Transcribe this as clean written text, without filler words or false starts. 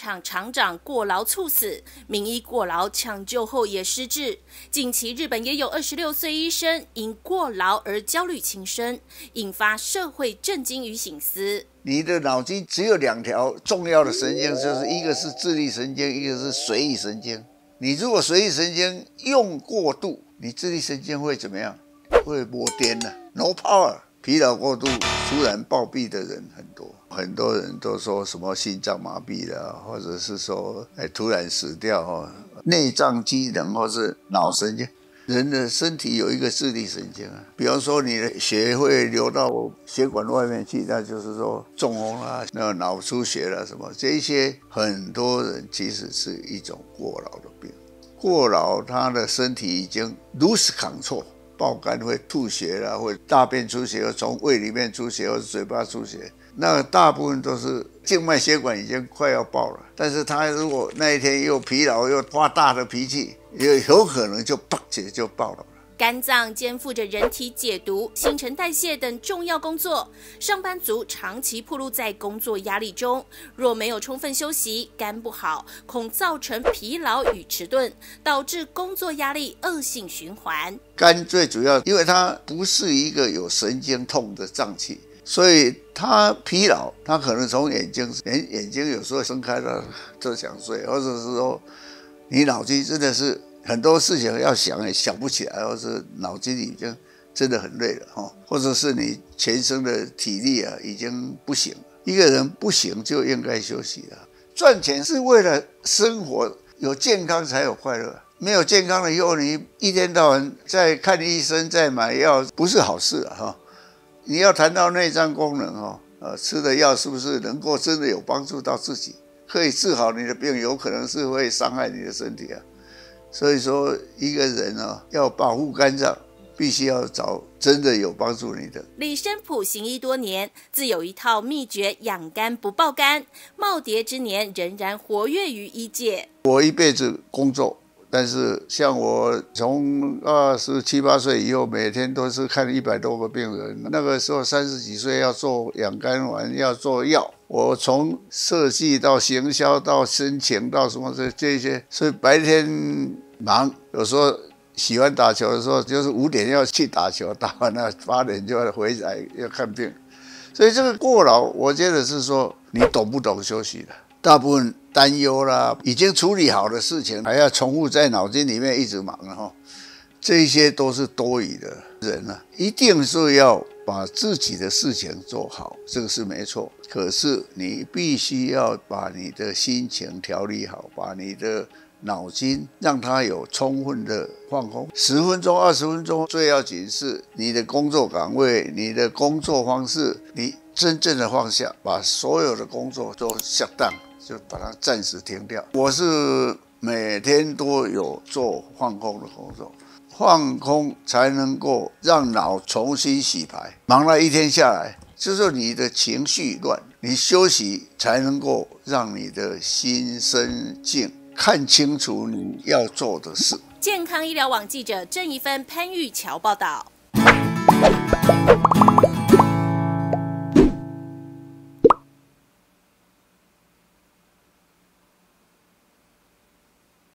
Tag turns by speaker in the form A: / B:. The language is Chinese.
A: 厂厂长过劳猝死，名医过劳抢救后也失智。近期日本也有26岁医生因过劳而焦虑轻生，引发社会震惊与省思。
B: 你的脑筋只有2条重要的神经，就是一个是自律神经，一个是随意神经。你如果随意神经用过度，你自律神经会怎么样？会没电了 ，no power。疲劳过度突然暴毙的人很多，很多人都说什么心脏麻痹了，或者是说突然死掉内脏机能或是脑神经。人的身体有一个自律神经啊，比方说你的血会流到血管外面去，那就是说中风啦、脑出血啦什么，这一些很多人其实是一种过劳的病。过劳，他的身体已经 lose control。爆肝会吐血啦，会大便出血，从胃里面出血或者嘴巴出血，那大部分都是静脉血管已经快要爆了。但是他如果那一天又疲劳又发大的脾气，也有可能就砰起就爆了。
A: 肝脏肩负着人体解毒、新陈代谢等重要工作，上班族长期暴露在工作压力中，若没有充分休息，肝不好，恐造成疲劳与迟钝，导致工作压力恶性循环。
B: 肝最主要，因为它不是一个有神经痛的脏器，所以它疲劳，它可能从眼睛有时候睁开了就想睡，或者是说你脑筋真的是很多事情要想也想不起来，或是脑筋已经真的很累了或者是你全身的体力已经不行了。一个人不行就应该休息了。赚钱是为了生活，有健康才有快乐。没有健康了以后，你一天到晚在看医生，在买药，不是好事你要谈到内脏功能吃的药是不是能够真的有帮助到自己，可以治好你的病，有可能是会伤害你的身体所以说，一个人要保护肝脏，必须要找真的有帮助你的。
A: 李生普行医多年，自有一套秘诀养肝不爆肝，耄耋之年仍然活跃于医界。
B: 我一辈子工作，但是像我从27、8岁以后，每天都是看100多个病人。那个时候30几岁要做养肝丸，要做药。我从设计到行销到申请到什么这些，所以白天忙，有时候喜欢打球的时候，就是5点要去打球，打完了8点就要回来要看病。所以这个过劳，我觉得是说你懂不懂休息的。大部分担忧啦，已经处理好的事情，还要重复在脑筋里面一直忙这些都是多余的人一定是要把自己的事情做好，这个是没错。可是你必须要把你的心情调理好，把你的脑筋让它有充分的放空，10分钟、20分钟。最要紧是你的工作岗位、你的工作方式，你真正的放下，把所有的工作都下档，就把它暂时停掉。我是每天都有做放空的工作。放空才能够让脑重新洗牌，忙了一天下来，就是你的情绪乱，你休息才能够让你的心身静，看清楚你要做的事。
A: 健康医疗网记者郑怡芬、潘玉桥报道。